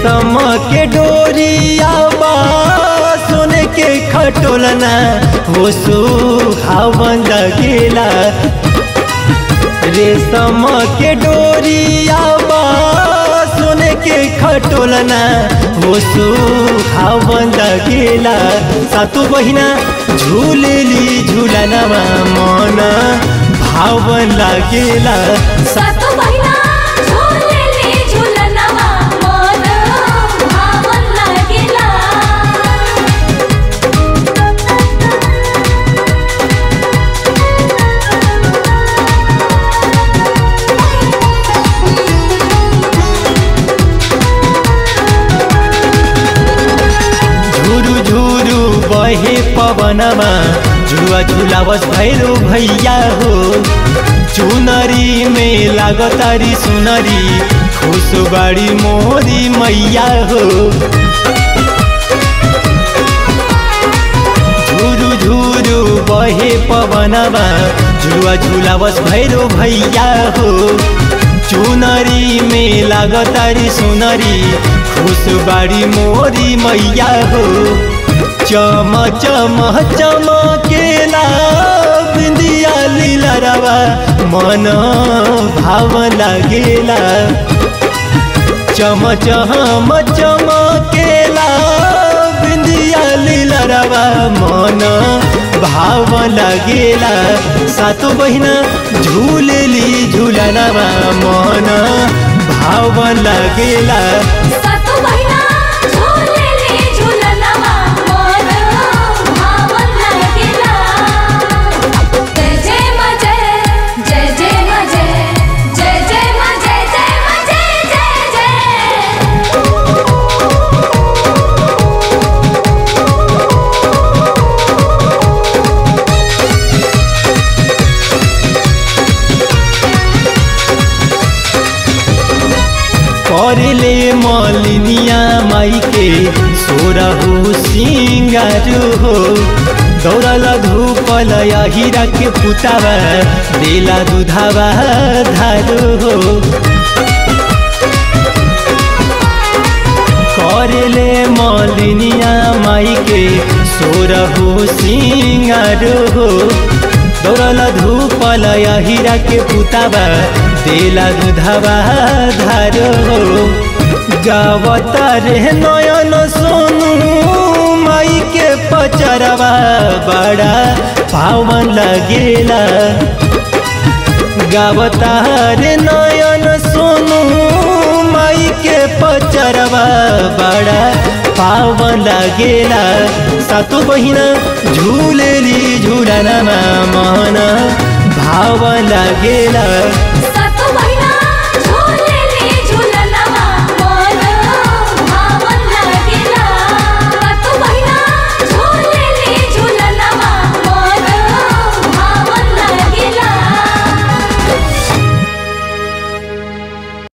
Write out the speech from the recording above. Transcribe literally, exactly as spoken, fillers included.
रेशम के डोरिया बा सोने के खटोलना हो सुहावन लगेला। रेशम के डोरिया बा सोने के खटोलना हो सुहावन लगेला। सातु बहिना झूलेली झूलनवा मन भावन लगेला। सातु बहिना झूलेली झूलनवा मन भावन लगेला। झुरु झुरु बहे पवनमा झुलुआ झुलावस भैरो भैया हो। चुनरी में लागतारी सुनरी खुश बाड़ी मोरी मैया हो। झुरु झुरु बहे पवनमा झुलुआ झुलावस भैरो भैया हो। चुनरी में लागतारी सुनरी खुश बाड़ी मोरी मैया हो। चम चम चमकेला बिंदिया लीलरवा मन भावन लगेला। चम चम चमकेला बिंदिया लीलरवा मन भावन लगेला। सातो बहिना झूलेली झूलनवा मन भावन लगेला। सातु बहिना झूलेली झूलनवा मन भावन लगेला। जय जय मा जय जय जय मा जय जय जय मा जय जय मा जय जय जय। करले मलिनिया माई के सोरहु सिंगार हो। दौड़ल धूपल हीरा के पुतावा देला दूधावा धारो हो। करले मलिनिया माई के सोरहु सिंगार हो। दौड़ल धूपल हीरा के पुतावा देला दूधवा धारो हो। गावता रे नयन सोनू माई के पचरवा बड़ा पावन लगेला। गावता रे नयन सोनू माई के पचरवा बड़ा पावन लगेला। सातो बहिना झूलेली झूलनवा मन भावन लगेला।